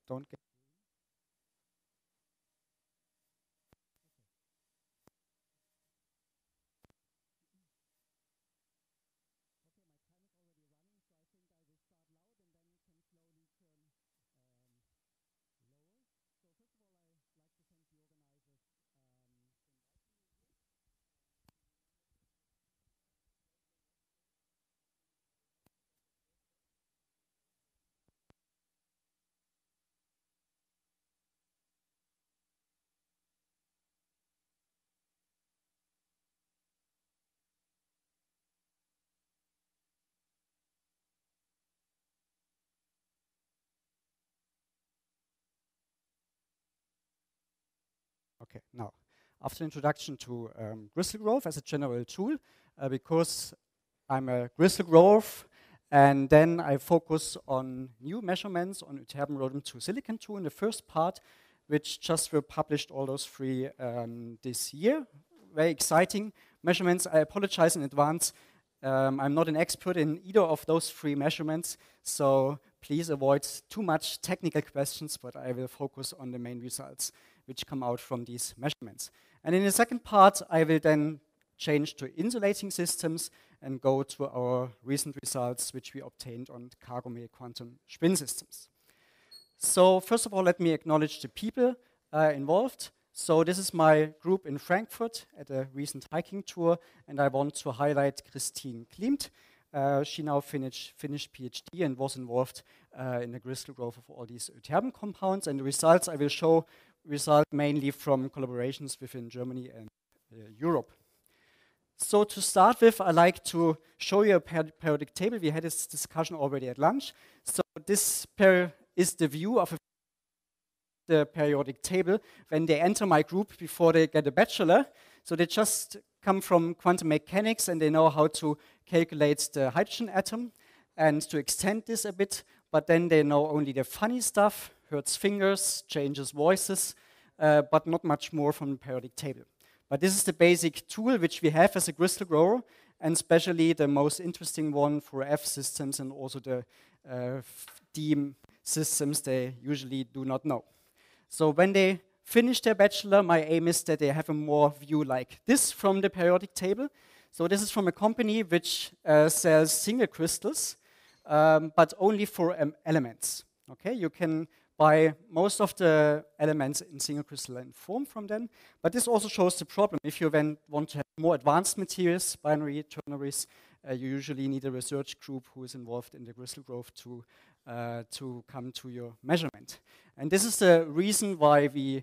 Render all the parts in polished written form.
don't get. Okay, now, after introduction to crystal growth as a general tool, because I'm a crystal growth, and then I focus on new measurements on Ytterbium Rhodium 2 Silicon 2 in the first part, which just were published, all those three this year. Very exciting measurements. I apologize in advance. I'm not an expert in either of those three measurements, so please avoid too much technical questions, but I will focus on the main results which come out from these measurements. And in the second part, I will then change to insulating systems and go to our recent results, which we obtained on Kagome quantum spin systems. So first of all, let me acknowledge the people involved. So this is my group in Frankfurt at a recent hiking tour, and I want to highlight Christine Klimt. She now finished PhD and was involved in the crystal growth of all these Ytterbium compounds. And the results I will show result mainly from collaborations within Germany and Europe. So to start with, I like to show you a periodic table. We had this discussion already at lunch. So this is the view of the periodic table when they enter my group before they get a bachelor. So they just come from quantum mechanics and they know how to calculate the hydrogen atom and to extend this a bit, but then they know only the funny stuff, Hertz fingers, changes voices, but not much more from the periodic table. But this is the basic tool which we have as a crystal grower, and especially the most interesting one for F systems and also the D systems they usually do not know. So when they finish their bachelor, my aim is that they have a more view like this from the periodic table. So this is from a company which sells single crystals, but only for elements. Okay, you can buy most of the elements in single crystalline form from them, but this also shows the problem. If you then want to have more advanced materials, binary, ternaries, you usually need a research group who is involved in the crystal growth to come to your measurement. And this is the reason why we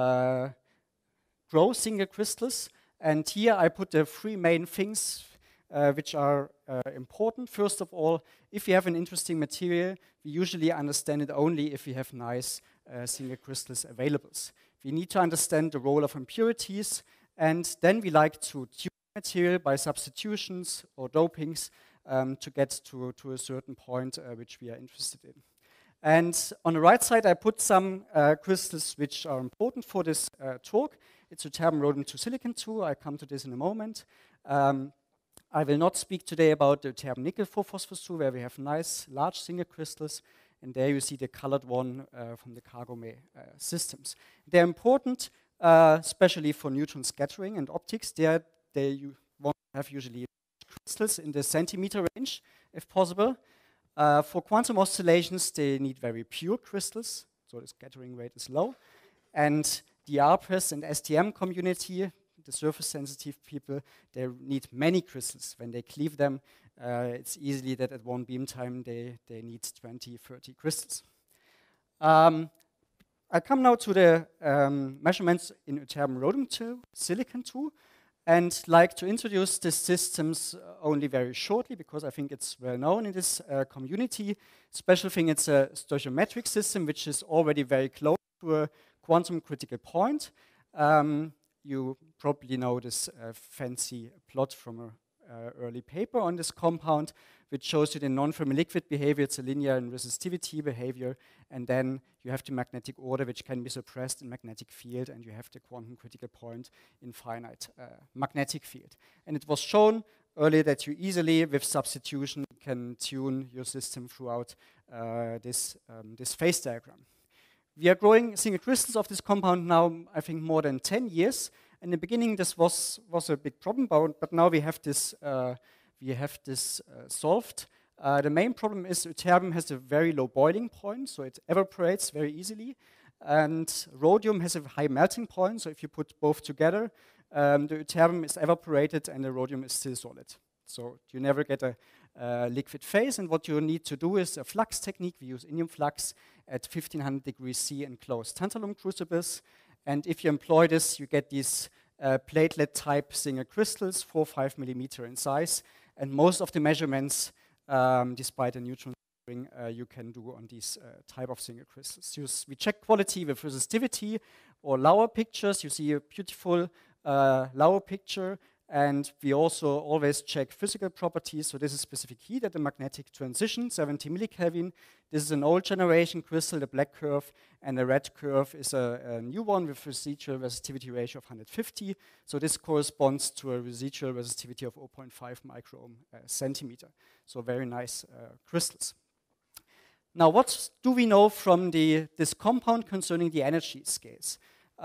grow single crystals. And here I put the three main things which are important. First of all, if you have an interesting material, we usually understand it only if we have nice single crystals available. We need to understand the role of impurities, and then we like to tune material by substitutions or dopings to get to a certain point which we are interested in. And on the right side, I put some crystals which are important for this talk. It's Ytterbium Rhodium 2 Silicon 2. I come to this in a moment. I will not speak today about the Ytterbium Nickel 4-phosphorus 2, where we have nice large single crystals. And there you see the colored one from the Kagome systems. They're important, especially for neutron scattering and optics. You want to have usually crystals in the centimeter range, if possible. For quantum oscillations, they need very pure crystals, so the scattering rate is low. And the ARPES and STM community, the surface-sensitive people, they need many crystals. When they cleave them, it's easily that at one beam time they need 20, 30 crystals. I come now to the measurements in Ytterbium Rhodium 2 Silicon 2. And like to introduce the systems only very shortly, because I think it's well known in this community. Special thing, it's a stoichiometric system, which is already very close to a quantum critical point. You probably know this fancy plot from an early paper on this compound, which shows you the non-Fermi liquid behavior. It's a linear and resistivity behavior. And then you have the magnetic order, which can be suppressed in magnetic field, and you have the quantum critical point in finite magnetic field. And it was shown earlier that you easily, with substitution, can tune your system throughout this phase diagram. We are growing single crystals of this compound now, I think, more than 10 years. In the beginning, this was a big problem, but now we have this solved. The main problem is ytterbium has a very low boiling point, so it evaporates very easily. And rhodium has a high melting point, so if you put both together, the ytterbium is evaporated and the rhodium is still solid. So you never get a liquid phase, and what you need to do is a flux technique. We use indium flux at 1500 degrees C in closed tantalum crucibles. And if you employ this, you get these platelet type single crystals, 4 or 5 millimeter in size. And most of the measurements, despite the neutron ring, you can do on these type of single crystals. We check quality with resistivity or Lauer pictures. You see a beautiful Lauer picture. And we also always check physical properties. So this is specific heat at the magnetic transition, 70 millikelvin. This is an old generation crystal, the black curve, and the red curve is a new one with residual resistivity ratio of 150. So this corresponds to a residual resistivity of 0.5 microohm centimeter. So very nice crystals. Now, what do we know from this compound concerning the energy scales?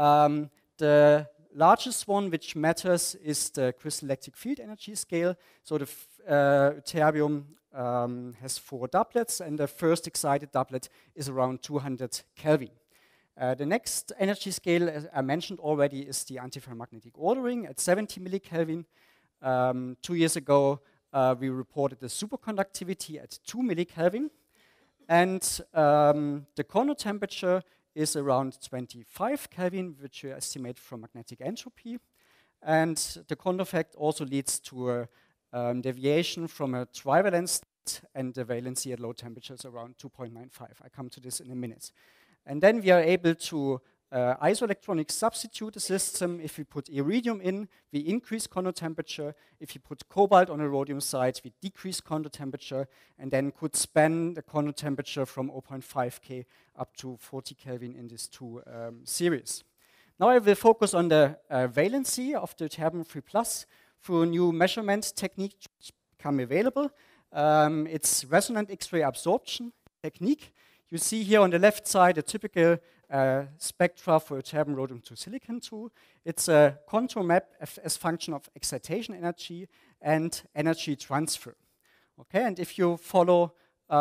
The largest one which matters is the crystal electric field energy scale. So the ytterbium has 4 doublets, and the first excited doublet is around 200 Kelvin. The next energy scale, as I mentioned already, is the antiferromagnetic ordering at 70 millikelvin. 2 years ago, we reported the superconductivity at 2 millikelvin. And the Coulomb temperature is around 25 Kelvin, which you estimate from magnetic entropy. And the Coulomb effect also leads to a deviation from a trivalent state, and the valency at low temperatures around 2.95. I come to this in a minute. And then we are able to isoelectronic substitute the system. If we put iridium in, we increase Coulomb temperature. If you put cobalt on a rhodium side, we decrease Coulomb temperature, and then could span the Coulomb temperature from 0.5 K up to 40 Kelvin in these 2 series. Now I will focus on the valency of the ytterbium-3+ through a new measurement technique which become available. It's resonant X-ray absorption technique. You see here on the left side a typical spectra for ytterbium, rhodium to silicon 2. It's a contour map as function of excitation energy and energy transfer. Okay, and if you follow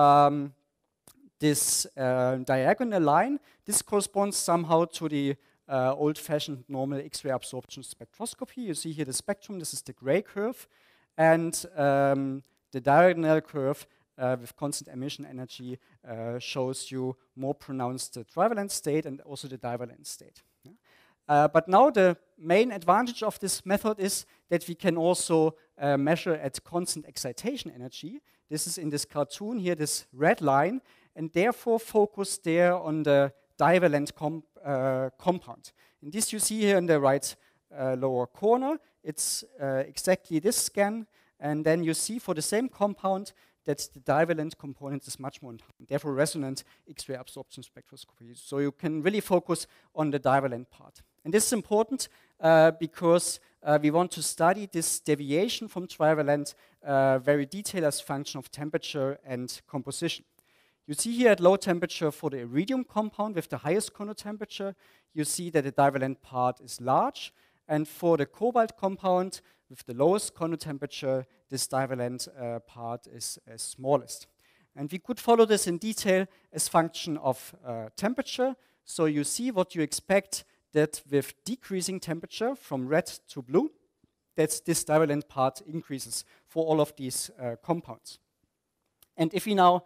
this diagonal line, this corresponds somehow to the old-fashioned normal X-ray absorption spectroscopy. You see here the spectrum. This is the gray curve, and the diagonal curve with constant emission energy shows you more pronounced the trivalent state and also the divalent state. But now the main advantage of this method is that we can also measure at constant excitation energy. This is in this cartoon here, this red line, and therefore focus there on the divalent compound. And this you see here in the right lower corner. It's exactly this scan, and then you see for the same compound that the divalent component is much more important, therefore resonant X-ray absorption spectroscopy. So you can really focus on the divalent part. And this is important because we want to study this deviation from trivalent very detailed as function of temperature and composition. You see here at low temperature for the iridium compound with the highest Coulomb temperature, you see that the divalent part is large, and for the cobalt compound with the lowest Coulomb temperature, this divalent part is smallest. And we could follow this in detail as function of temperature. So you see what you expect, that with decreasing temperature from red to blue, that this divalent part increases for all of these compounds. And if we now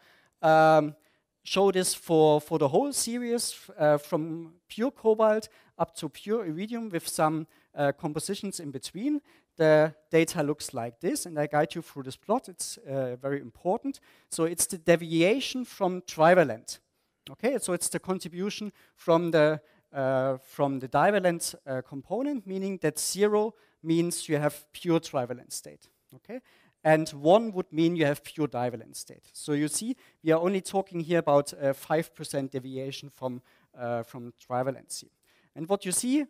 show this for the whole series from pure cobalt up to pure iridium with some compositions in between, the data looks like this, and I guide you through this plot. It's very important. So it's the deviation from trivalent. Okay, so it's the contribution from the divalent component, meaning that 0 means you have pure trivalent state. Okay, and 1 would mean you have pure divalent state. So you see, we are only talking here about 5% deviation from trivalency. And what you see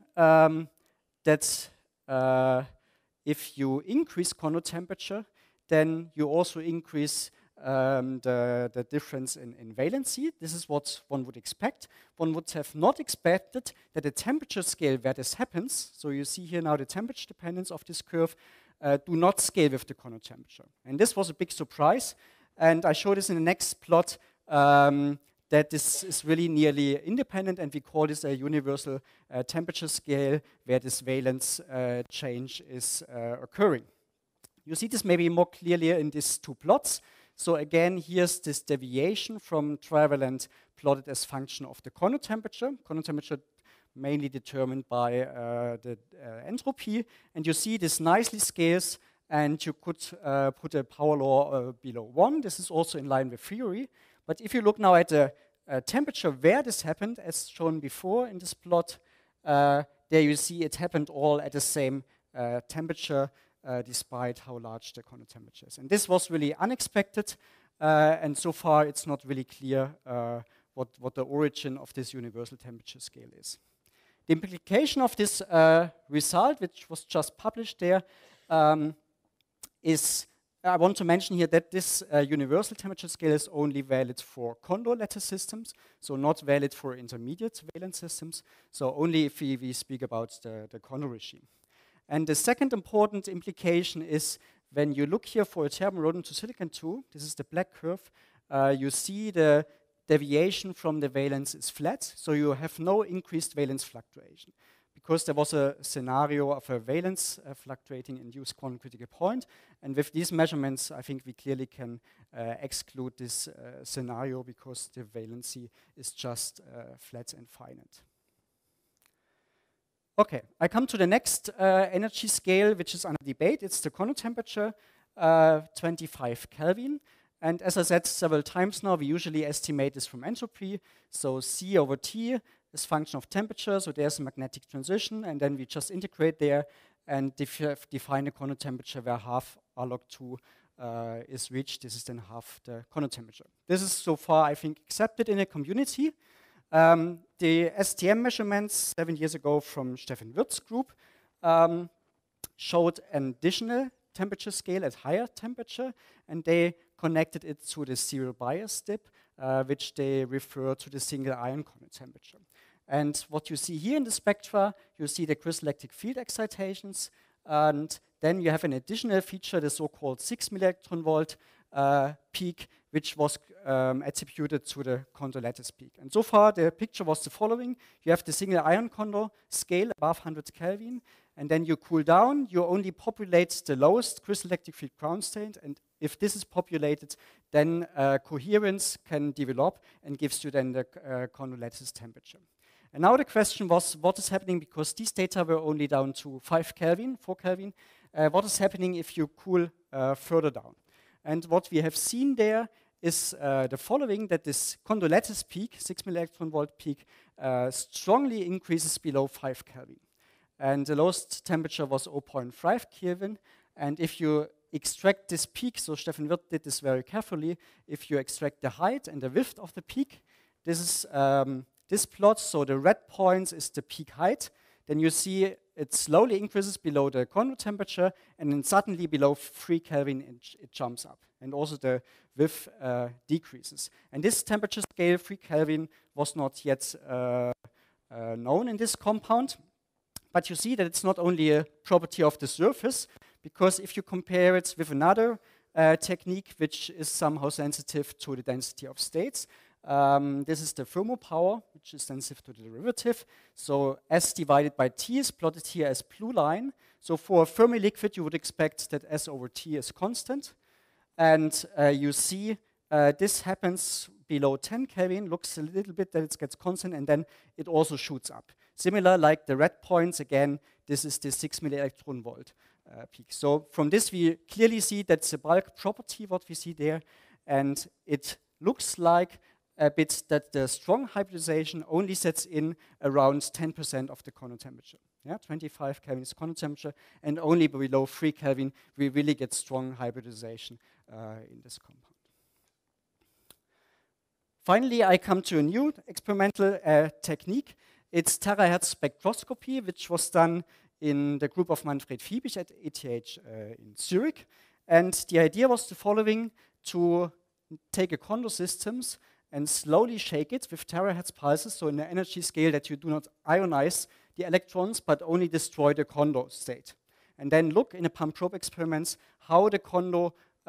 that if you increase Coulomb temperature, then you also increase the difference in valency. This is what one would expect. One would have not expected that the temperature scale where this happens, so you see here now the temperature dependence of this curve, do not scale with the chronotemperature. And this was a big surprise. And I show this in the next plot that this is really nearly independent, and we call this a universal temperature scale where this valence change is occurring. You see this maybe more clearly in these two plots. So again, here's this deviation from trivalent plotted as function of the chronotemperature. Chronotemperature mainly determined by the entropy. And you see this nicely scales, and you could put a power law below 1. This is also in line with theory. But if you look now at the temperature where this happened, as shown before in this plot, there you see it happened all at the same temperature, despite how large the chronotemperature is. And this was really unexpected, and so far it's not really clear what the origin of this universal temperature scale is. The implication of this result, which was just published there, is I want to mention here that this universal temperature scale is only valid for Kondo lattice systems, so not valid for intermediate valence systems, so only if we speak about the Kondo regime. And the second important implication is when you look here for ytterbium rhodium to silicon 2, this is the black curve, you see the deviation from the valence is flat, so you have no increased valence fluctuation. Because there was a scenario of a valence fluctuating induced quantum critical point, and with these measurements, I think we clearly can exclude this scenario because the valency is just flat and finite. Okay, I come to the next energy scale, which is under debate. It's the chronotemperature, 25 Kelvin. And as I said several times now, we usually estimate this from entropy. So C over T is function of temperature, so there's a magnetic transition, and then we just integrate there and define a chronotemperature where half R log 2 is reached. This is then half the chronotemperature. This is so far, I think, accepted in the community. The STM measurements 7 years ago from Stefan Wirth's group showed an additional temperature scale at higher temperature, and they connected it to the zero bias dip, which they refer to the single ion chronotemperature. And what you see here in the spectra, you see the crystal electric field excitations, and then you have an additional feature, the so-called 6 milli-electron volt peak, which was attributed to the Kondo lattice peak. And so far, the picture was the following. You have the single ion Kondo scale above 100 Kelvin, and then you cool down, you only populate the lowest crystal electric field ground state, and if this is populated, then coherence can develop and gives you then the Kondo lattice temperature. And now the question was, what is happening, because these data were only down to 5 Kelvin, 4 Kelvin, what is happening if you cool further down? And what we have seen there is the following, that this Kondo lattice peak, 6 milli-electron volt peak, strongly increases below 5 Kelvin. And the lowest temperature was 0.5 Kelvin. And if you extract this peak, so Stefan Wirth did this very carefully, if you extract the height and the width of the peak, this is this plot, so the red points is the peak height, then you see it slowly increases below the Kondo temperature, and then suddenly below 3 Kelvin it jumps up. And also the width decreases. And this temperature scale, 3 Kelvin, was not yet known in this compound. But you see that it's not only a property of the surface, because if you compare it with another technique which is somehow sensitive to the density of states, this is the thermopower, which is sensitive to the derivative. So S divided by T is plotted here as blue line. So for a Fermi liquid, you would expect that S over T is constant. And you see this happens below 10 Kelvin, looks a little bit that it gets constant, and then it also shoots up. Similar, like the red points, again, this is the 6 milli-electron volt peak. So from this, we clearly see that's a bulk property, what we see there. And it looks like a bit that the strong hybridization only sets in around 10% of the Kondo temperature. Yeah, 25 Kelvin is Kondo temperature, and only below 3 Kelvin we really get strong hybridization in this compound. Finally, I come to a new experimental technique. It's terahertz spectroscopy, which was done in the group of Manfred Fiebig at ETH in Zurich. And the idea was the following: to take a Kondo systems and slowly shake it with terahertz pulses, so in the energy scale that you do not ionize the electrons, but only destroy the Kondo state. And then look in the pump probe experiments how the Kondo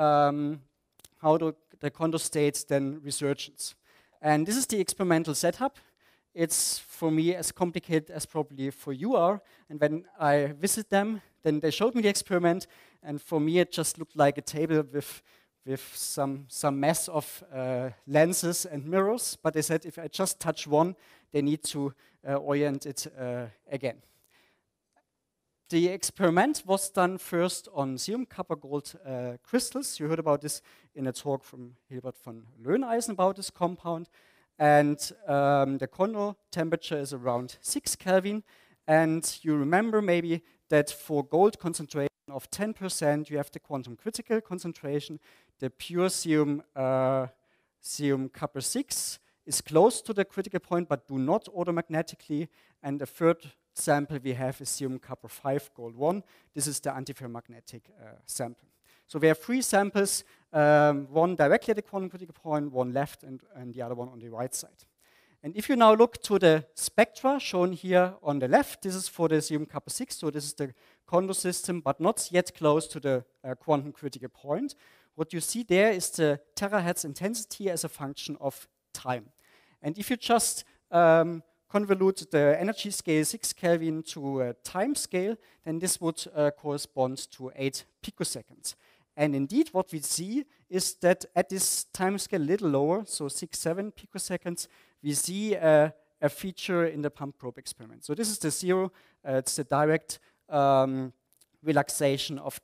states then resurgence. And this is the experimental setup. It's, for me, as complicated as probably for you are. And when I visit them, then they showed me the experiment. And for me, it just looked like a table with some mess of lenses and mirrors. But they said if I just touch one, they need to orient it again. The experiment was done first on serum copper gold crystals. You heard about this in a talk from Hilbert von Löhneisen about this compound. And the Kondo temperature is around 6 Kelvin. And you remember maybe that for gold concentration of 10%, you have the quantum critical concentration. The pure serum copper 6 is close to the critical point, but do not automatically. And the third sample we have is serum copper 5 gold 1. This is the antiferromagnetic sample. So we have 3 samples, one directly at the quantum critical point, one left, and the other one on the right side. And if you now look to the spectra shown here on the left, this is for the serum copper 6, so this is the Kondo system, but not yet close to the quantum critical point. What you see there is the terahertz intensity as a function of time. And if you just convolute the energy scale 6 Kelvin to a time scale, then this would correspond to 8 picoseconds. And indeed, what we see is that at this time scale, a little lower, so 6-7 picoseconds, we see a feature in the pump probe experiment. So this is the zero. It's the direct relaxation of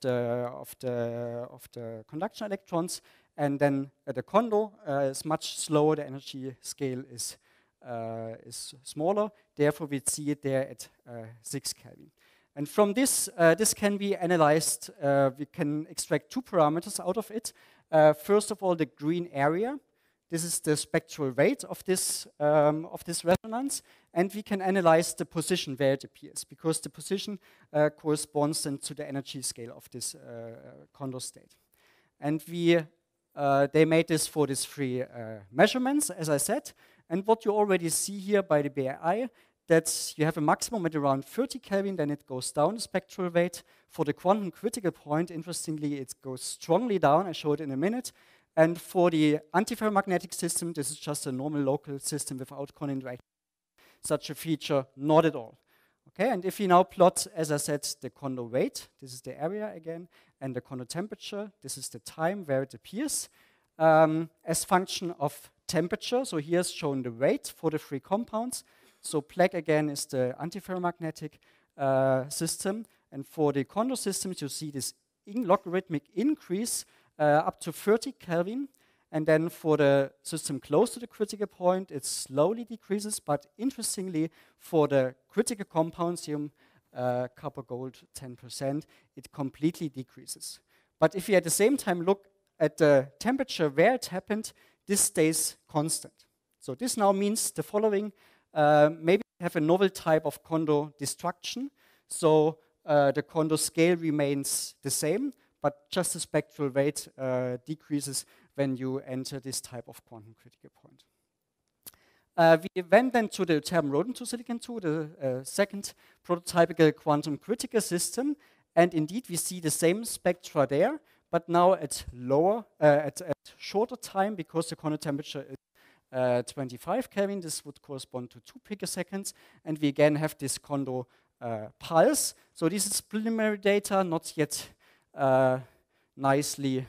the conduction electrons, and then the Kondo is much slower. The energy scale is smaller. Therefore, we see it there at 6 Kelvin. And from this, this can be analyzed. We can extract 2 parameters out of it. First of all, the green area. This is the spectral rate of this resonance. And we can analyze the position where it appears, because the position corresponds then to the energy scale of this Kondo state. And they made this for these 3 measurements, as I said. And what you already see here by the BRI, that you have a maximum at around 30 Kelvin, then it goes down the spectral rate. For the quantum critical point, interestingly, it goes strongly down. I show it in a minute. And for the antiferromagnetic system, this is just a normal local system without condensation. Such a feature, not at all. Okay, and if you now plot, as I said, the Kondo rate, this is the area again, and the Kondo temperature, this is the time where it appears, as function of temperature. So here's shown the rate for the 3 compounds. So black again is the antiferromagnetic system. And for the Kondo systems, you see this logarithmic increase up to 30 Kelvin. And then for the system close to the critical point, it slowly decreases. But interestingly, for the critical compound, serum copper gold 10%, it completely decreases. But if you at the same time look at the temperature where it happened, this stays constant. So this now means the following. Maybe we have a novel type of Kondo destruction. So the Kondo scale remains the same, but just the spectral rate decreases when you enter this type of quantum critical point. We went then to the Ytterbium-Rhoden 2 Silicon 2, the second prototypical quantum critical system. And indeed, we see the same spectra there, but now at lower, at shorter time, because the Kondo temperature is 25 Kelvin. This would correspond to 2 picoseconds. And we again have this Kondo pulse. So this is preliminary data, not yet nicely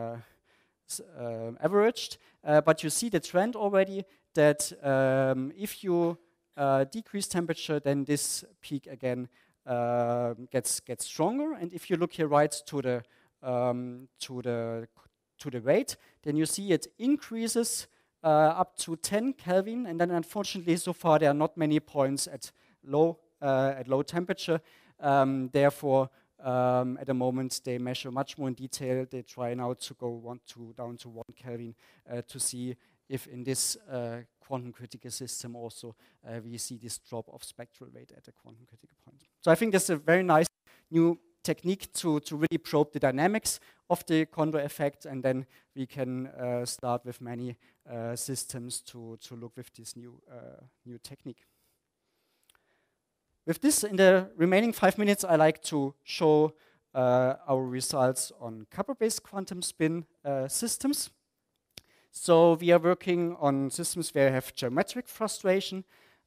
averaged. But you see the trend already that if you decrease temperature, then this peak again gets stronger. And if you look here right to the rate, then you see it increases up to 10 Kelvin, and then unfortunately so far there are not many points at low temperature. Therefore, at the moment they measure much more in detail. They try now to go down to 1 Kelvin to see if in this quantum critical system also we see this drop of spectral rate at the quantum critical point. So I think that's a very nice new technique to really probe the dynamics of the Kondo effect, and then we can start with many systems to look with this new technique. With this, in the remaining 5 minutes, I like to show our results on Copper-based quantum spin systems. So we are working on systems where we have geometric frustration.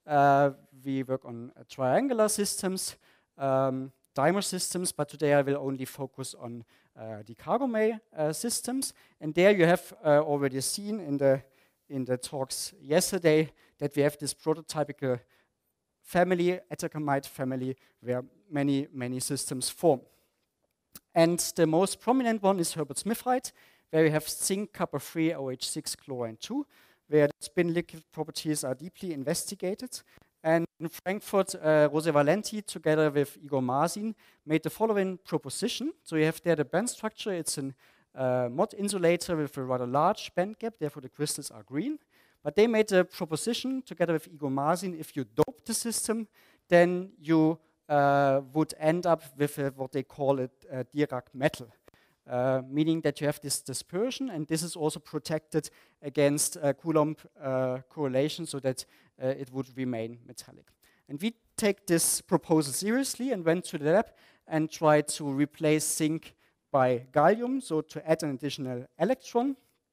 We work on triangular systems, dimer systems, but today I will only focus on the Kagome systems. And there you have already seen in the talks yesterday that we have this prototypical family, Atacamite family, where many systems form. And the most prominent one is Herbert-Smithite, where we have zinc, copper-3, OH6, chlorine 2, where the spin liquid properties are deeply investigated. And in Frankfurt, Jose Valenti, together with Igor Masin, made the following proposition. So you have there the band structure. It's a mod insulator with a rather large band gap, therefore the crystals are green. But they made a proposition together with Igor Masin: if you dope the system, then you would end up with what they call a Dirac metal, meaning that you have this dispersion, and this is also protected against Coulomb correlation, so that it would remain metallic. And we take this proposal seriously and went to the lab and tried to replace zinc by gallium, so to add an additional electron.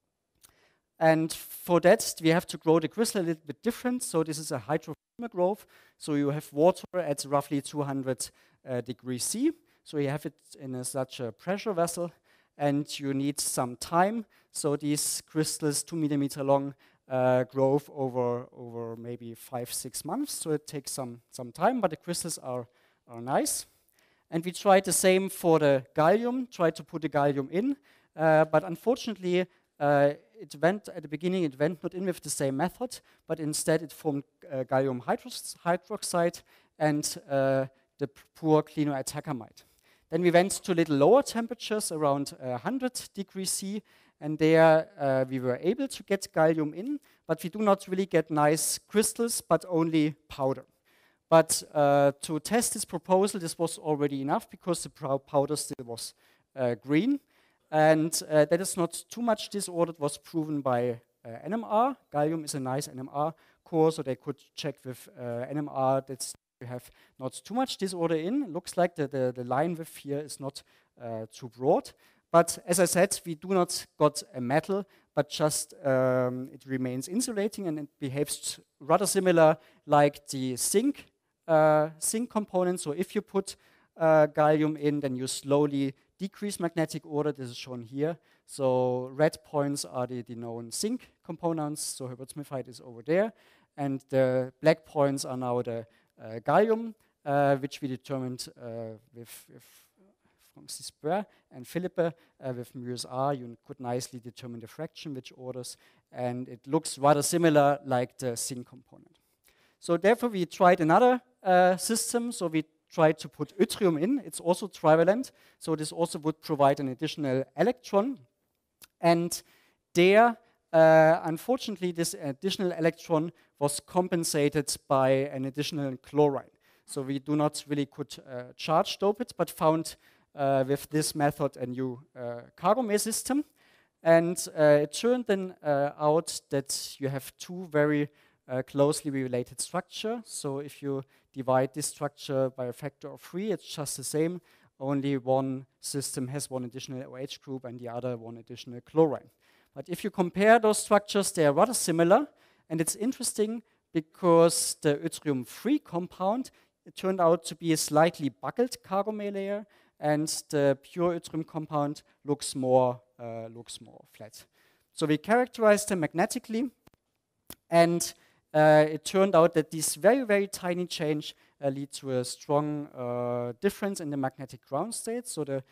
And for that, we have to grow the crystal a little bit different. So this is a hydrothermal growth. So you have water at roughly 200 degrees C. So you have it in such a pressure vessel, and you need some time. So these crystals, 2 millimeter long, growth over maybe 5-6 months. So it takes some time, but the crystals are nice. And we tried the same for the gallium, tried to put the gallium in, but unfortunately, it went at the beginning, it went not in with the same method, but instead it formed gallium hydroxide and the poor clinoatacamide. Then we went to little lower temperatures, around 100 degrees C, and there we were able to get gallium in, but we do not really get nice crystals, but only powder. But to test this proposal, this was already enough because the powder still was green. And that is not too much disordered, was proven by NMR. Gallium is a nice NMR core, so they could check with NMR that you have not too much disorder in. Looks like the line width here is not too broad. But as I said, we do not got a metal, but just it remains insulating, and it behaves rather similar like the zinc component. So if you put gallium in, then you slowly decrease magnetic order. This is shown here. So red points are the known zinc components. So Herbert-Smithite is over there. And the black points are now the gallium, which we determined with Francis Boer and Philippe with μ(r). You could nicely determine the fraction, which orders. And it looks rather similar like the zinc component. So therefore, we tried another system. So we tried to put yttrium in. It's also trivalent, so this also would provide an additional electron. And there, unfortunately, this additional electron was compensated by an additional chlorine. So we do not really could charge dope it, but found with this method a new Kagome system. And it turned then out that you have two very closely related structure. So if you divide this structure by a factor of 3, it's just the same. Only one system has one additional OH group and the other one additional chlorine. But if you compare those structures, they are rather similar. And it's interesting because the yttrium-3 compound, it turned out to be a slightly buckled Kagome layer, and the pure yttrium compound looks more flat. So we characterized them magnetically, and it turned out that this very tiny change lead to a strong difference in the magnetic ground state. So the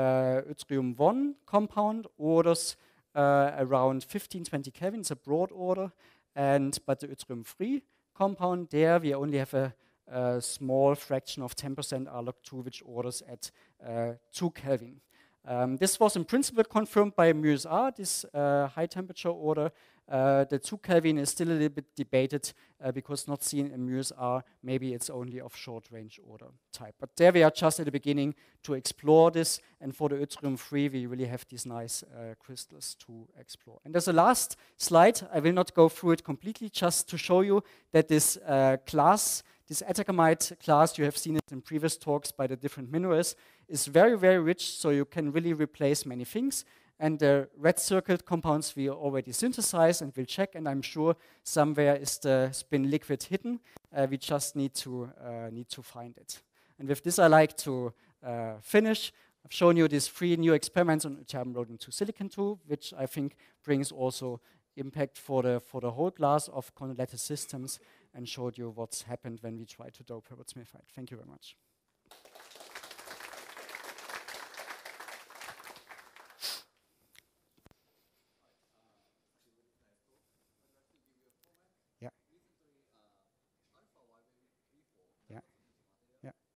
yttrium-1 compound orders around 15-20 Kelvin. It's a broad order, but the yttrium-3 compound, there we only have a small fraction of 10% R-log2, which orders at 2 Kelvin. This was in principle confirmed by μ(r), this high temperature order, The 2 Kelvin is still a little bit debated because not seen in MUSR. Maybe it's only of short range order type. But there we are just at the beginning to explore this. And for the yttrium-3, we really have these nice crystals to explore. And as a last slide, I will not go through it completely, just to show you that this class, this atacamite class, you have seen it in previous talks by the different minerals, is very, very rich, so you can really replace many things. And the red circled compounds we already synthesize and will check, and I'm sure somewhere is the spin liquid hidden. We just need to find it. And with this, I like to finish. I've shown you these 3 new experiments on ytterbium rhodium-2 silicon-2, which I think brings also impact for the whole class of corneal lattice systems, and showed you what's happened when we try to dope Herbert Smithite. Thank you very much.